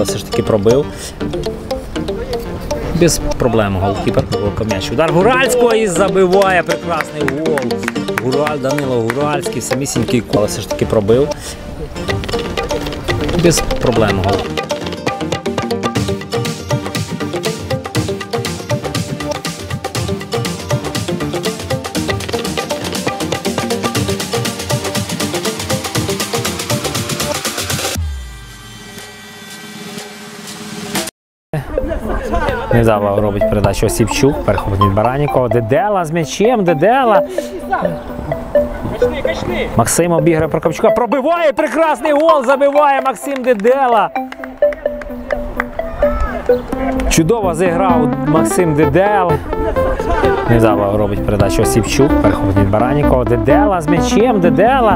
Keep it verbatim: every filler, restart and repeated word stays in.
але все ж таки пробив. Без проблем голкіпер пробив м'яч. Удар Гуральського і забиває прекрасний гол. Гураль, Данило Гуральський, самісінький кол, але все ж таки пробив. Без проблем гол. Невдало робить передачу Осіпчук, перехоплює від Баранікова. Дедела з м'ячем, Дедела. Максим обіграє Прокопчука, пробиває, прекрасний гол, забиває Максим Дедела. Чудово зіграв Максим Дедел. Невдало робить передачу Осіпчук, перехоплює від Баранікова. Дедела з м'ячем, Дедела.